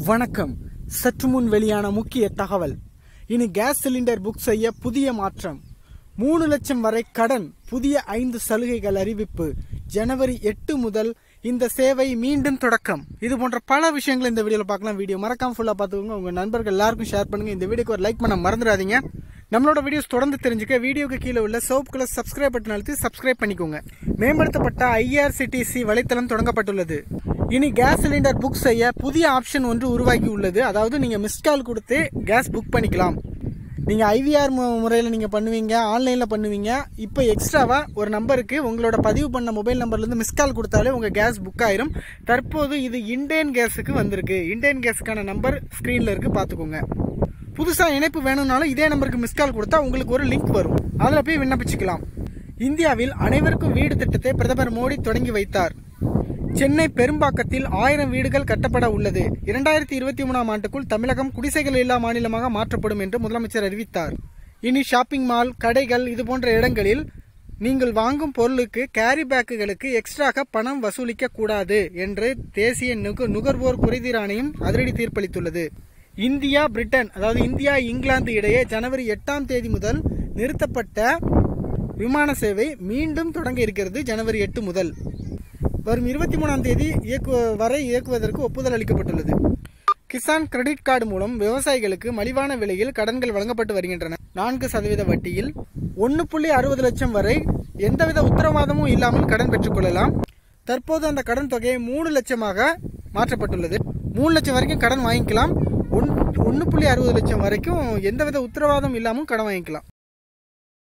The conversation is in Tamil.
வணக்கம். சற்று முன் வெளியான முக்கிய தகவல். இனி கேஸ் சிலிண்டர் புக் செய்ய புதிய மாற்றம். 3 லட்சம் வரை கடன், புதிய 5 சலுகைகள் அறிவிப்பு. ஜனவரி 8 முதல் இந்த சேவை மீண்டும் தொடக்கம். இது போன்ற பல விஷயங்களை இந்த வீடியோவில் பார்க்கலாம். வீடியோ மறக்காம ஃபுல்லாக பார்த்துக்கோங்க. உங்கள் நண்பர்கள் எல்லாருக்கும் ஷேர் பண்ணுங்கள். இந்த வீடியோக்கு ஒரு லைக் பண்ண மறந்துடாதீங்க. நம்மளோட வீடியோஸ் தொடர்ந்து தெரிஞ்சுக்க வீடியோக்கு கீழே உள்ள சிவப்பு கலர் சப்ஸ்கிரைப் பட்டன் அழுத்தி சப்ஸ்கிரைப் பண்ணிக்கோங்க. மேம்படுத்தப்பட்ட IRCTC வலைத்தளம் தொடங்கப்பட்டுள்ளது. இனி கேஸ் சிலிண்டர் புக் செய்ய புதிய ஆப்ஷன் ஒன்று உருவாகி உள்ளது. அதாவது நீங்கள் மிஸ்ட் கால் கொடுத்து கேஸ் புக் பண்ணிக்கலாம். நீங்கள் IVR முறையில் நீங்கள் பண்ணுவீங்க, ஆன்லைனில் பண்ணுவீங்க. இப்போ எக்ஸ்ட்ராவாக ஒரு நம்பருக்கு உங்களோட பதிவு பண்ண மொபைல் நம்பர்லேருந்து மிஸ் கால் கொடுத்தாலே உங்கள் கேஸ் புக் ஆயிரும். தற்போது இது இண்டேன் கேஸுக்கு வந்திருக்கு. இண்டேன் கேஸுக்கான நம்பர் ஸ்க்ரீனில் இருக்குது, பார்த்துக்கோங்க. புதுசாக இணைப்பு வேணும்னாலும் இதே நம்பருக்கு மிஸ் கால் கொடுத்தா உங்களுக்கு ஒரு லிங்க் வரும், அதில் போய் விண்ணப்பிச்சுக்கலாம். இந்தியாவில் அனைவருக்கும் வீடு திட்டத்தை பிரதமர் மோடி தொடங்கி வைத்தார். சென்னை பெரும்பாக்கத்தில் 1000 வீடுகள் கட்டப்பட உள்ளது. 2023ஆம் ஆண்டுக்குள் தமிழகம் குடிசைகள் இல்லா மாநிலமாக மாற்றப்படும் என்று முதலமைச்சர் அறிவித்தார். இனி ஷாப்பிங் மால், கடைகள் இது போன்ற இடங்களில் நீங்கள் வாங்கும் பொருளுக்கு கேரி பேக்குகளுக்கு எக்ஸ்ட்ராக பணம் வசூலிக்க கூடாது என்று தேசிய நுகர்வோர் குறைதீர் ஆணையம் அதிரடி தீர்ப்பளித்துள்ளது. இந்தியா பிரிட்டன், அதாவது இந்தியா இங்கிலாந்து இடையே ஜனவரி 8ஆம் தேதி முதல் நிறுத்தப்பட்ட விமான சேவை மீண்டும் தொடங்க இருக்கிறது. ஜனவரி 8 முதல் வரும் 23ஆம் தேதி வரை இயக்குவதற்கு ஒப்புதல் அளிக்கப்பட்டுள்ளது. கிசான் கிரெடிட் கார்டு மூலம் விவசாயிகளுக்கு மலிவான விலையில் கடன்கள் வழங்கப்பட்டு வருகின்றன. 4% வட்டியில் 1.60 லட்சம் வரை எந்தவித உத்தரவாதமும் இல்லாமல் கடன் பெற்றுக்கொள்ளலாம். தற்போது அந்த கடன் தொகை 3 லட்சமாக மாற்றப்பட்டுள்ளது. 3 லட்சம் வரைக்கும் கடன் வாங்கிக்கலாம். 1.60 லட்சம் வரைக்கும் எந்தவித உத்தரவாதம் இல்லாமல் கடன் வாங்கிக்கலாம்.